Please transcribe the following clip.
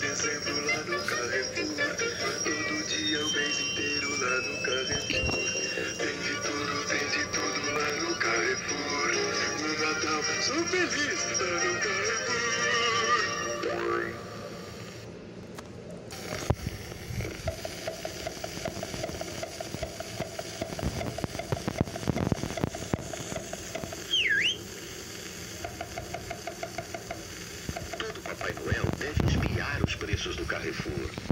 dezembro lá no Carrefour. Todo dia, o mês inteiro lá no Carrefour. Tem de tudo lá no Carrefour. No Natal, sou feliz lá no Carrefour. Todo Papai Noel deve espiar os preços do Carrefour.